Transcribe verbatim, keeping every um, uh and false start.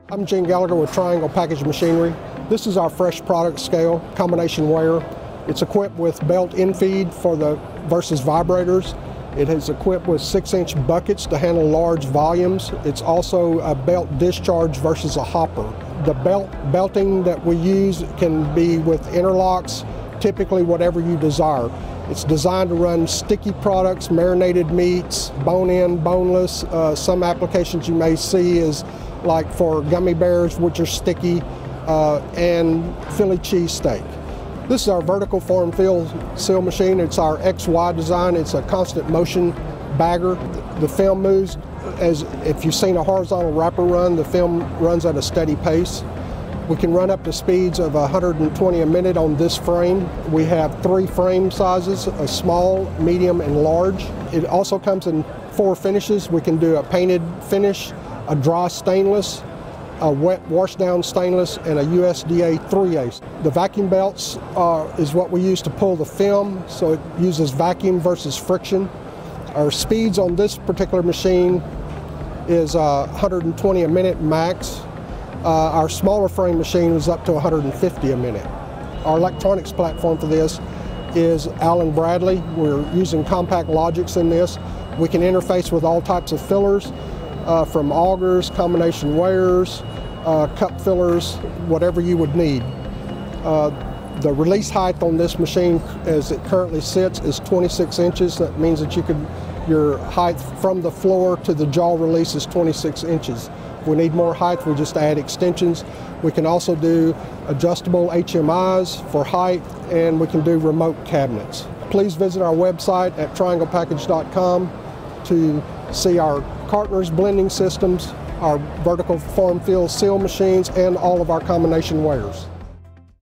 I'm Gene Gallagher with Triangle Package Machinery. This is our fresh product scale combination weigher. It's equipped with belt infeed for the versus vibrators. It is equipped with six inch buckets to handle large volumes. It's also a belt discharge versus a hopper. The belt belting that we use can be with interlocks, typically whatever you desire. It's designed to run sticky products, marinated meats, bone-in, boneless. Uh, some applications you may see is like for gummy bears, which are sticky, uh, and Philly cheesesteak. This is our vertical form fill seal machine. It's our X Y design. It's a constant motion bagger. The film moves as if you've seen a horizontal wrapper run, the film runs at a steady pace. We can run up to speeds of one hundred twenty a minute on this frame. We have three frame sizes, a small, medium, and large. It also comes in four finishes. We can do a painted finish, a dry stainless, a wet wash down stainless, and a U S D A three A. The vacuum belts uh, is what we use to pull the film, so it uses vacuum versus friction. Our speeds on this particular machine is uh, one hundred twenty a minute max. Uh, our smaller frame machine is up to one hundred fifty a minute. Our electronics platform for this is Allen Bradley. We're using compact logics in this. We can interface with all types of fillers, uh, from augers, combination weighers, uh, cup fillers, whatever you would need. Uh, the release height on this machine as it currently sits is twenty-six inches. That means that you could, your height from the floor to the jaw release is twenty-six inches. If we need more height, we just add extensions. We can also do adjustable H M Is for height, and we can do remote cabinets. Please visit our website at triangle package dot com to see our cartners, blending systems, our vertical form fill seal machines, and all of our combination weighers.